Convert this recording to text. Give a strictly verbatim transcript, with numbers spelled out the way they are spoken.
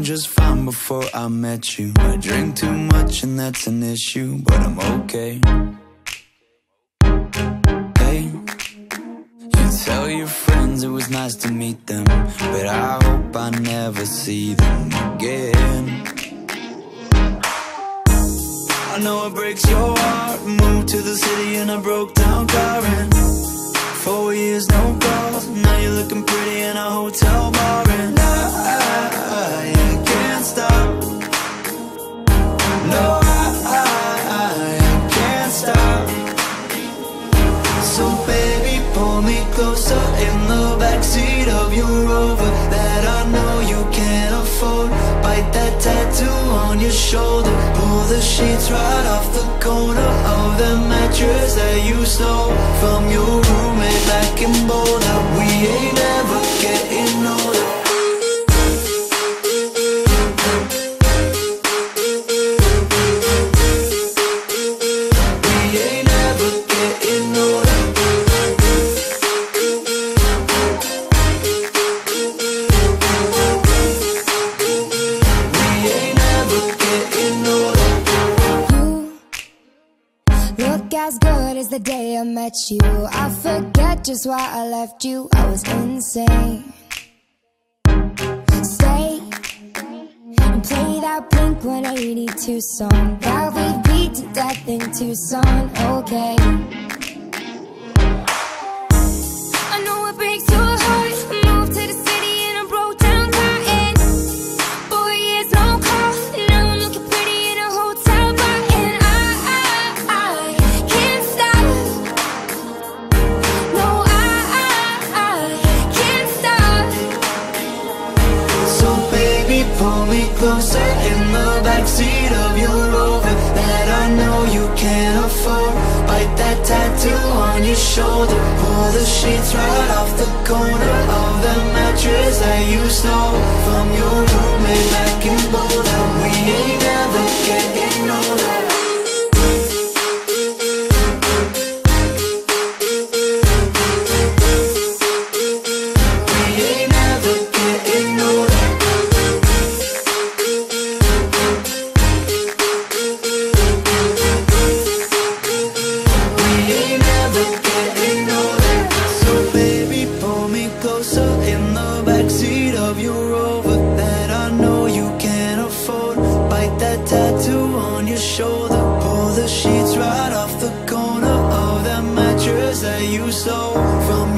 just fine before I met you. I drink too much and that's an issue, but I'm okay. Hey, you tell your friends it was nice to meet them, but I hope I never see them again. I know it breaks your heart. Moved to the city in a broke down car, and four years no calls. Now you're looking pretty in a hotel bar, and I, I, I can't stop. No, I, I, I can't stop. So baby, pull me closer in the backseat of your Rover that I know you can't afford. Bite that tattoo on your shoulder. Pull the sheets right off the corner of the mattress that you stole from your roommate back in Boulder. We ain't ever getting older. We ain't ever getting older. We ain't ever getting older. You look as good as the day I met you. I forget just why I left you. I was insane. Stay and play that Blink one eighty-two song that we beat to death in Tucson. Okay, I know it breaks your heart. Moved to the city in a broke down car, and four years no call. Now I'm looking pretty in a hotel bar, and I, I, I can't stop. No, I, I, I can't stop. So baby, pull me closer in the backseat of your Rover that I know you can't afford. Bite that tattoo on your shoulder. Pull the sheets right off the corner of the mattress that you stole from your roommate back in Boulder. We ain't ever getting older. We ain't ever getting older. We ain't ever getting older. So baby, pull me closer in the backseat of your Rover that I know you can't afford. Bite that tattoo on your shoulder. Pull the sheets right off the corner of that mattress that you stole from